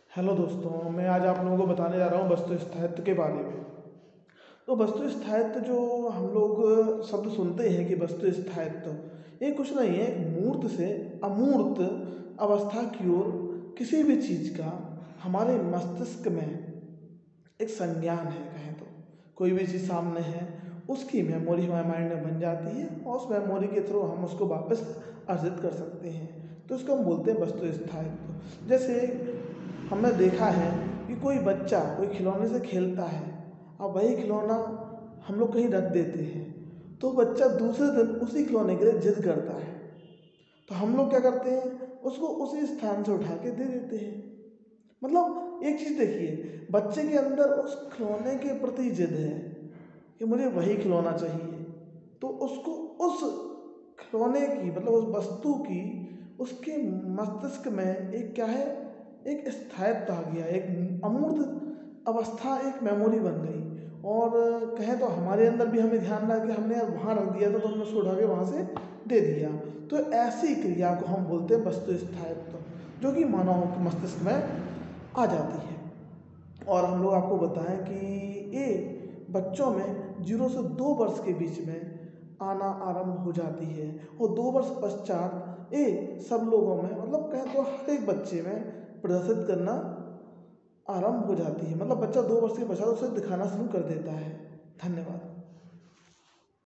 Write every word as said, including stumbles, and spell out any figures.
Hello दोस्तों, मैं आज आप लोगों को बताने जा रहा हूँ वस्तु स्थायित्व के बारे में। तो वस्तु स्थायित्व जो हम लोग शब्द सुनते हैं कि वस्तु स्थायित्व, ये कुछ नहीं है, एक मूर्त से अमूर्त अवस्था की ओर किसी भी चीज़ का हमारे मस्तिष्क में एक संज्ञान है। कहें तो कोई भी चीज़ सामने है, उसकी मेमोरी हमारे माइंड में बन जाती है और उस मेमोरी के थ्रू हम उसको वापस अर्जित कर सकते हैं। तो इसको हम बोलते हैं वस्तु स्थायित्व। जैसे हमने देखा है कि कोई बच्चा कोई खिलौने से खेलता है और वही खिलौना हम लोग कहीं रख देते हैं, तो बच्चा दूसरे दिन उसी खिलौने के लिए जिद करता है। तो हम लोग क्या करते हैं, उसको उसी स्थान से उठा के दे देते हैं। मतलब एक चीज़ देखिए, बच्चे के अंदर उस खिलौने के प्रति जिद है कि मुझे वही खिलौना चाहिए, तो उसको उस खिलौने की, मतलब उस वस्तु की, उसके मस्तिष्क में एक क्या है, एक स्थायित्व आ गया, एक अमूर्त अवस्था, एक मेमोरी बन गई। और कहें तो हमारे अंदर भी हमें ध्यान रहा कि हमने यार वहाँ रख दिया था, तो हमने उसको उठा के वहाँ से दे दिया। तो ऐसी क्रिया को हम बोलते हैं वस्तु स्थायित्व, जो कि मानव मस्तिष्क में आ जाती है। और हम लोग आपको बताएं कि ये बच्चों में जीरो से दो वर्ष के बीच में आना आरंभ हो जाती है और दो वर्ष पश्चात ये सब लोगों में, मतलब कहें तो हर एक बच्चे में प्रदर्शित करना आरंभ हो जाती है। मतलब बच्चा दो वर्ष के पश्चात उसे दिखाना शुरू कर देता है। धन्यवाद।